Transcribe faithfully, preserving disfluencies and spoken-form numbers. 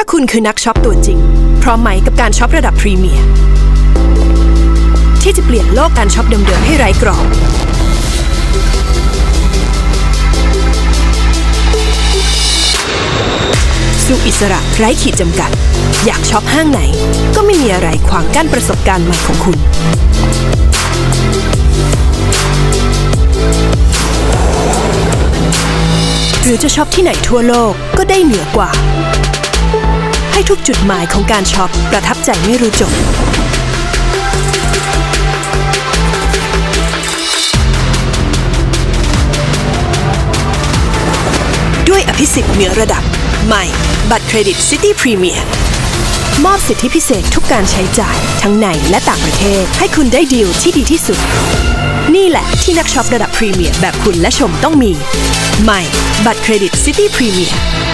คุณคือนักช็อปตัวจริงพร้อมไหมกับการช็อประดับพรีเมียร์ที่จะเปลี่ยนโลกการช็อปเดิมๆให้ไร้กรอบสู่อิสระไร้ขีดจำกัดอยากช็อปห้างไหนก็ไม่มีอะไรขวางกั้นประสบการณ์ใหม่ของคุณหรือจะช็อปที่ไหนทั่วโลกก็ได้เหนือกว่าให้ทุกจุดหมายของการช็อปประทับใจไม่รู้จบด้วยอภิสิทธิ์เหนือระดับใหม่บัตรเครดิต City Premier มอบสิทธิพิเศษทุกการใช้จ่ายทั้งในและต่างประเทศให้คุณได้ดีลที่ดีที่สุดนี่แหละที่นักช็อประดับพรีเมียร์แบบคุณและชมต้องมีใหม่บัตรเครดิต City Premier